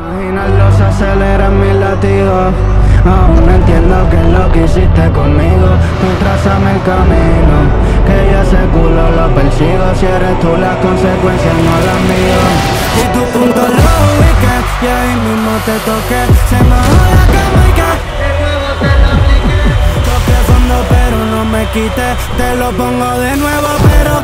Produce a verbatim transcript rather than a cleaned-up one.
Imaginarlo se aceleran mis latidos. Aún no entiendo qué es lo que hiciste conmigo. Tú trázame el camino, que yo ese culo lo persigo. Si eres tú las consecuencias, no las mío. Y tu punto lo ubiqué, y ahí mismo te toqué. Se mojó la cama y que de nuevo te lo apliqué. Toqué fondo pero no me quité. Te lo pongo de nuevo pero